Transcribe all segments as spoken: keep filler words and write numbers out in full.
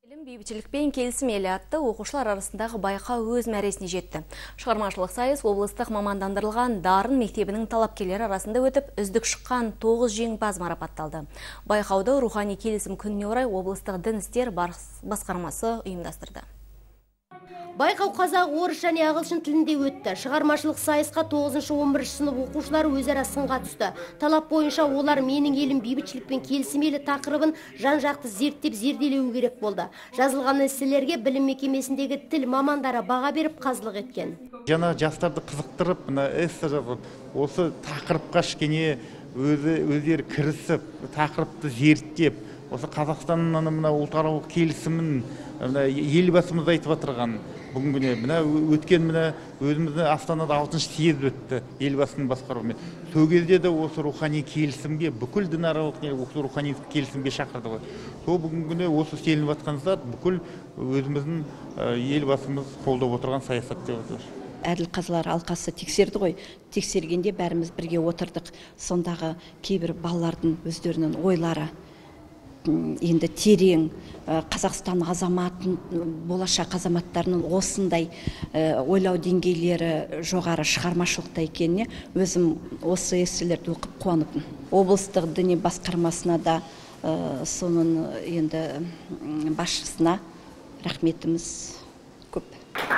Бейбітшілік пен келісім елі атты оқушылар арасындағы байқау өз мәресіне жетті. Шығармашылық сайыс облыстық мамандандырылған дарын мектебінің талапкерлері арасында өтіп, үздік шыққан тоғыз жеңімпаз марапатталды. Байқауды рухани келісім күніне орай облыстық дін істер басқармасы ұйымдастырды. Байқау қазақ, орыс және ағылшын тілінде өтті. Шығармашылық сайысқа тоғызыншы он бірінші сынып оқушылары өзара сынға түсті. Талап бойынша олар менің елім бейбітшілік пен келісім елі тақырыбын жан-жақты зерттеп зерделеу керек болды. Жазылған эсселерге білім мекемесіндегі тіл мамандары баға беріп қазылық еткен. Жаңа жастарды қызықтырып, мына эссе жазып, осы тақырыпқа кішкене өзі өздері кірісіп, тақырыпты зерттеп, осы Қазақстанның мына ұлтаралық келісімін елбасымыз айтып отырған бүгінгі мына өткен мына өзіміздің Астанада алтыншы съезд өтті елбасының басқаруымен. Сол кезде де осы рухани келісімге, бүкіл дінаралық рухани келісімге шақырды ғой. Сол бүгінгі осы селініп жатқан зат бүкіл өзіміздің елбасымыз қолдап отырған саясат деп отыр. Әділ қазылар алқасы тексерді ғой. Тексергенде бәріміз бірге отырдық. Сондағы кейбір балалардың өздерінің ойлары енді терең, Қазақстан азаматын, болашақ азаматтарының осындай ойлау деңгейлері жоғары шығармашылықта екеніне өзім осы эсселерді оқып қуаныппын. Облыстық діни басқармасына да соның енді басшысына рахметіміз көп.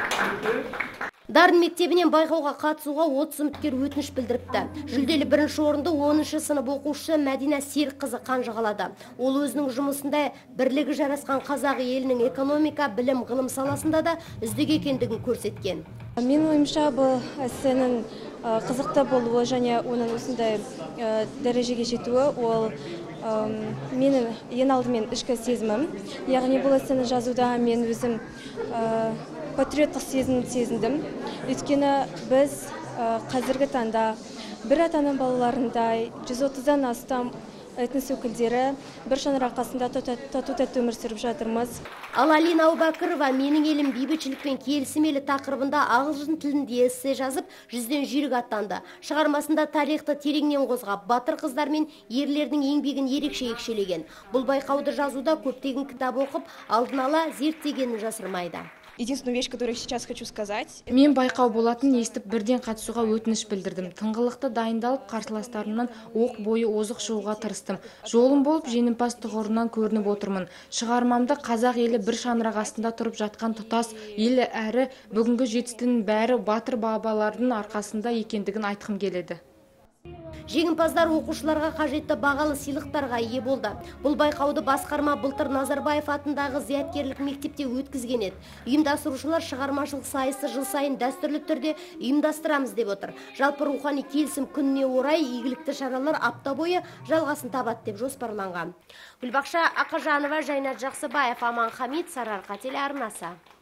Дарын мектебінен байқауға қатысуға отыз үміткер өтініш білдіріпті. Жүлделі бірінші орынды оныншы сынып оқушысы Мәдина Серікқызы қанжығалады. Ол өзінің жұмысында бірлігі жарасқан қазақ елінің экономика, білім, ғылым саласында да үздік екендігін көрсеткен. Мен ойымша бұл эссенің қызықты болуы және оның осындай дәрежеге жетуі ол менің ең алдымен ішкі сезімім. Яғни бұл эссені жазуда мен өзім патриоттық сезім сезіндім. Өйткені біз қазіргі таңда бір атаның балаларындай жүз отыздан астам этнос өкілдері бір шаңырақ астында тату-тәтті өмір сүріп жатырмыз. Ал Алина Аубакырова менің елім бейбітшілік пен келісім елі тақырыбында ағылшын тілінде эссе жазып, жүзден жүйрік аттанды. Шығармасында тарихты тереңнен қозғап, батыр қыздар мен ерлердің еңбегін ерекше екшелеген. Бұл байқауды жазуда көптеген кітап оқып, алдын ала зерттегенін жасырмайды. Единственную вещь, которую сейчас хочу сказать. Мен байқау болатын естіп бірден қатысуға өтініш білдірдім. Тыңғылықты дайындалып, қарсыластарымнан оқ бойы озық шығуға тырыстым. Жолым болып, жеңімпаз тұғырынан көрініп отырмын. Шығармамды қазақ елі бір шаңырақ астында тұрып жатқан тұтас елі әрі бүгінгі жетістігінің бәрі батыр бабалардың арқасында екендігін айтқым келеді. Жеңімпаздар оқушыларға қажетті бағалы сыйлықтарға ие болды. Бұл байқауды басқарма былтыр Назарбаев атындағы зияткерлік мектепте өткізген еді. Ұйымдастырушылар шығармашылық сайысы жыл сайын дәстүрлі түрде ұйымдастырамыз деп отыр. Жалпы рухани келісім күніне орай игілікті шаралар апта бойы жалғасын табады деп жоспарланған. Гүлбақша Ақажанова, Жайнат Жақсыбаев, Аман Хамид, Сарыарқа телеарнасы.